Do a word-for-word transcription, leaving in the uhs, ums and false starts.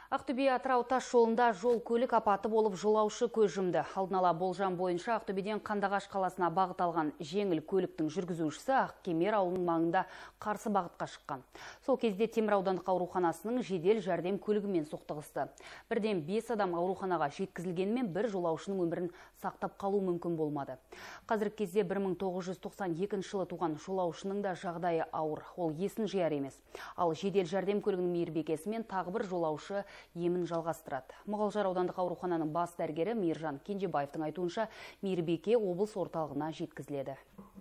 Ақтөбе Атырау тас жолында жол көлік апаты болып жолаушы көз жұмды. Алдын ала болжам бойынша Ақтөбеден Қандыағаш қаласына бағыт алған жеңіл көліктің жүргізушісі Ақкемер ауылының маңында қарсы бағытқа шыққан. Сол кезде Темір аудандық ауруханасының жедел жәрдем көлігімен соқтығысты. Бірден бес адам ауруханаға жеткізілгенімен бір жолаушының өмірін сақтап қалу мүмкін болмады. Қазіргі кезде бір мың тоғыз жүз тоқсан екінші жылы туған жолаушының да жағдайы ауыр. Ол есін жияр емес. Ал жедел жәрдем көлігінің мейірбекесімен тағы бір жолаушы емін жалғастырады. Мұғалжар аудандық аурухананың бас дәрігері Мейіржан Кенжебаевтың айтуынша, мейірбеке облыс орталығына жеткізіледі.